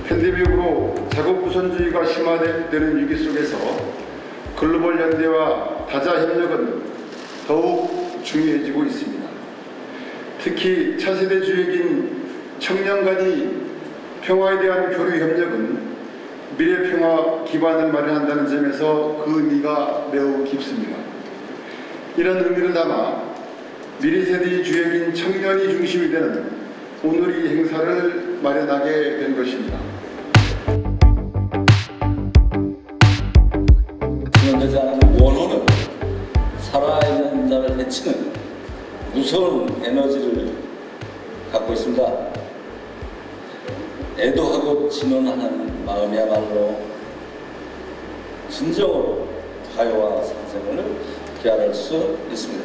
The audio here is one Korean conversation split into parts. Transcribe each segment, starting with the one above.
팬데믹으로 자국 우선주의가 심화되는 위기 속에서 글로벌 연대와 다자 협력은 더욱 중요해지고 있습니다. 특히 차세대주역인 청년 간의 평화에 대한 교류 협력은 미래 평화 기반을 마련한다는 점에서 그 의미가 매우 깊습니다. 이런 의미를 담아 미래 세대의 주역인 청년이 중심이 되는 오늘 이 행사를 마련하게 된 것입니다. 진행되지 않은 원호는 살아있는 자를 해치는 무서운 에너지를 갖고 있습니다. 애도하고 진언하는 마음이야말로 진정으로 화해와 상생을 기할할 수 있습니다.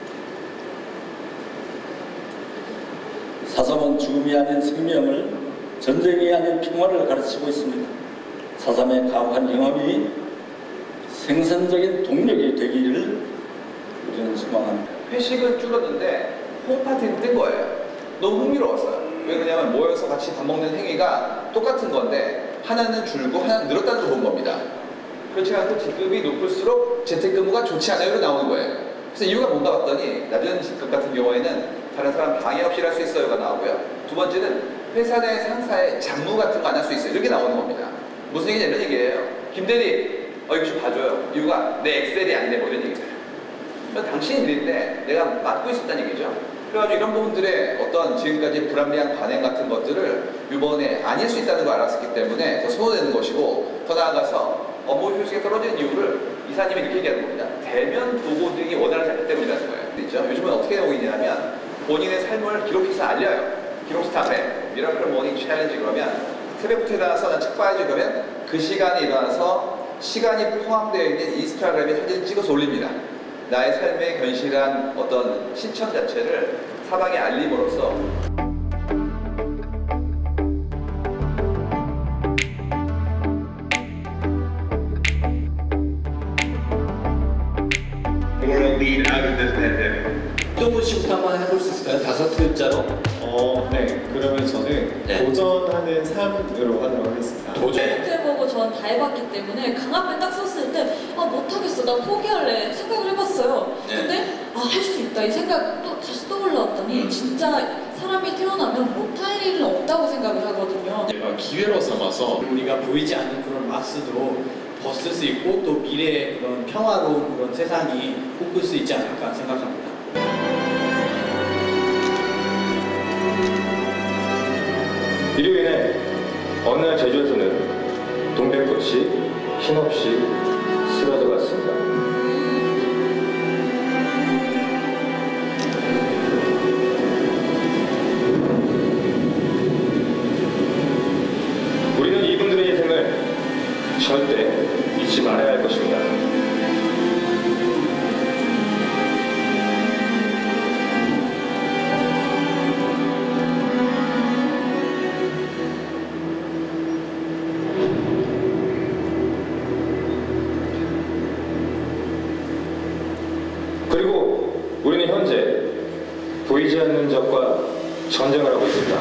4.3은 죽음이 아닌 생명을, 전쟁이 아닌 평화를 가르치고 있습니다. 4.3의 가혹한 경험이 생산적인 동력이 되기를 우리는 소망합니다. 회식은 줄었는데 홈파티는 뜬 거예요. 너무 흥미로웠어요. 왜 그러냐면 모여서 같이 밥 먹는 행위가 똑같은 건데 하나는 줄고 하나는 늘었다는 걸 본 겁니다. 그렇지 않고 직급이 높을수록 재택근무가 좋지 않아요로 나오는 거예요. 그래서 이유가 뭔가 봤더니 낮은 직급 같은 경우에는 다른 사람 방해 없이 할 수 있어요가 나오고요. 두 번째는 회사 내 상사의 잡무 같은 거 안 할 수 있어요. 이렇게 나오는 겁니다. 무슨 얘기냐 이런 얘기예요. 김대리 이거 좀 봐줘요. 이유가 내 엑셀이 안 돼. 뭐 이런 얘기잖아요. 당신이 일인데 내가 맡고 있었다는 얘기죠. 그래가지고 이런 부분들의 어떤 지금까지 불합리한 관행 같은 것들을 이번에 아닐 수 있다는 걸 알았기 때문에 더 소원내는 것이고, 더 나아가서 업무 효율성이 떨어지는 이유를 이사님이 이렇게 얘기하는 겁니다. 대면 보고 등이 원활하지 않기 때문이라는 거예요. 있죠? 요즘은 어떻게 하고 있냐면 본인의 삶을 기록해서 알려요. 기록 스탑에 미라클 모닝 챌린지 그러면 새벽부터 일어나서 난 책 봐야지 그러면 그 시간에 일어나서 시간이 포함되어 있는 인스타그램에 사진을 찍어서 올립니다. 나의 삶의 견실한 어떤 신청 자체를 사방에 알림으로써 조금씩 한번 해볼 수 있을까요? 5글자로? 네. 그러면 저는 도전하는 삶으로 하도록 하겠습니다. 해보고 전 다 해봤기 때문에 강압에 딱 썼을 때 못하겠어, 나 포기할래 생각을 해봤어요. 근데 할 수 있다 이 생각 또 다시 떠올라왔더니 진짜 사람이 태어나면 못할 일은 없다고 생각을 하거든요. 기회로 삼아서 우리가 보이지 않는 그런 막스도 벗을 수 있고 또 미래의 그런 평화로운 그런 세상이 꿈꿀 수 있지 않을까 생각합니다. 이로 인해 어느 날 제주에서는 동백꽃이 힘없이 쓰러져 갔습니다. 우리는 이분들의 인생을 절대 잊지 말아야 할 것입니다. 그리고 우리는 현재 보이지 않는 적과 전쟁을 하고 있습니다.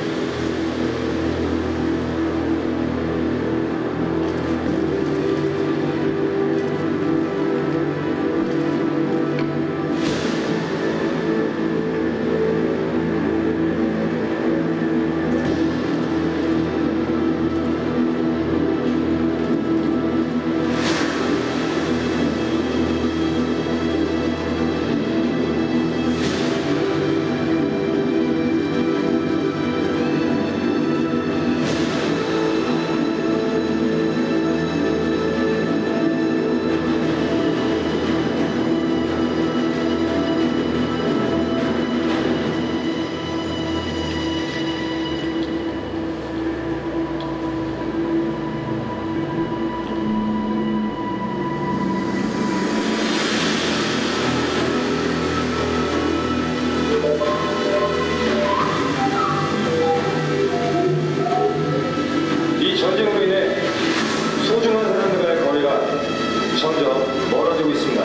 전쟁으로 인해 소중한 사람들과의 거리가 점점 멀어지고 있습니다.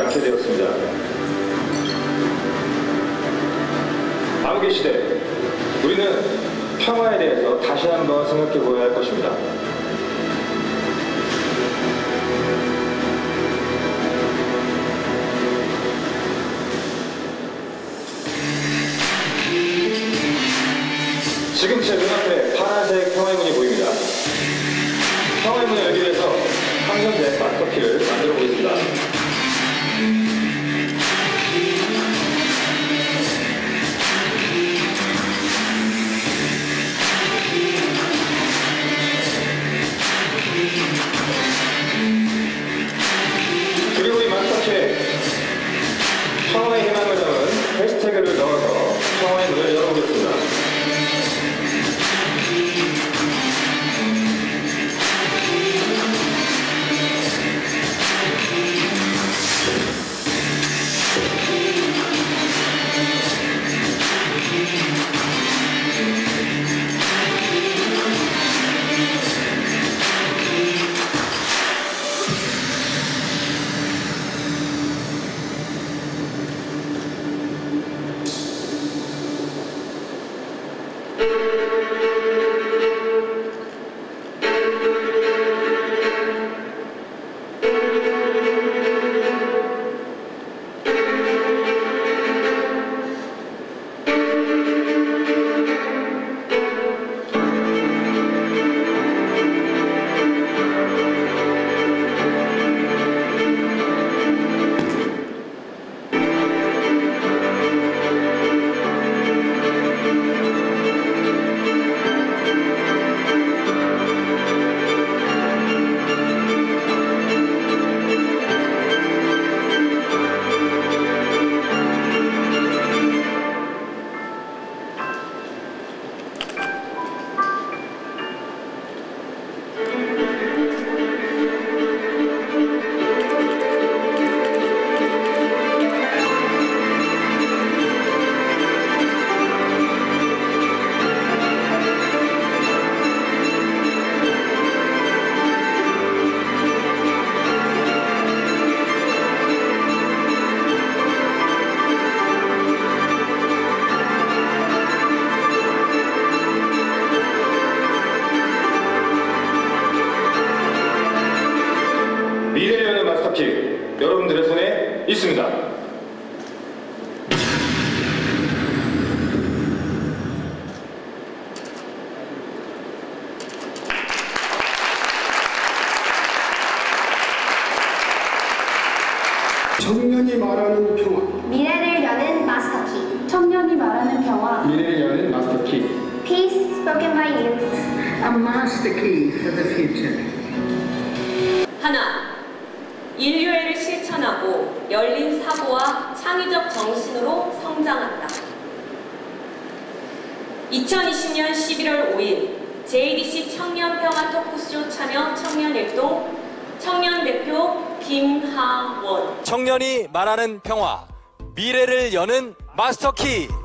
낳게 되었습니다. 암기 시대, 우리는 평화에 대해서 다시 한번 생각해 보아야 할 것입니다. 지금 제 눈앞에 파란색 평화의 문이 보입니다. 평화의 문을 열기 위해서 항전대 마스터키를 만들어 보겠습니다. 그리고 이 마스터키에 평화의 희망을 담은 해시태그를 넣어서 평화의 문을 열어보겠습니다. 미래를 여는 마스터키, 여러분들의 손에 있습니다. 청년이 말하는 평화. 미래를 여는 마스터키. 청년이 말하는 평화. 미래를 여는 마스터키. Peace spoken by youth. A master key for the future. 하나, 인류애를 실천하고 열린 사고와 창의적 정신으로 성장한다. 2020년 11월 5일 JDC 청년평화 토크쇼 참여 청년일동 청년 대표 김하원. 청년이 말하는 평화, 미래를 여는 마스터키.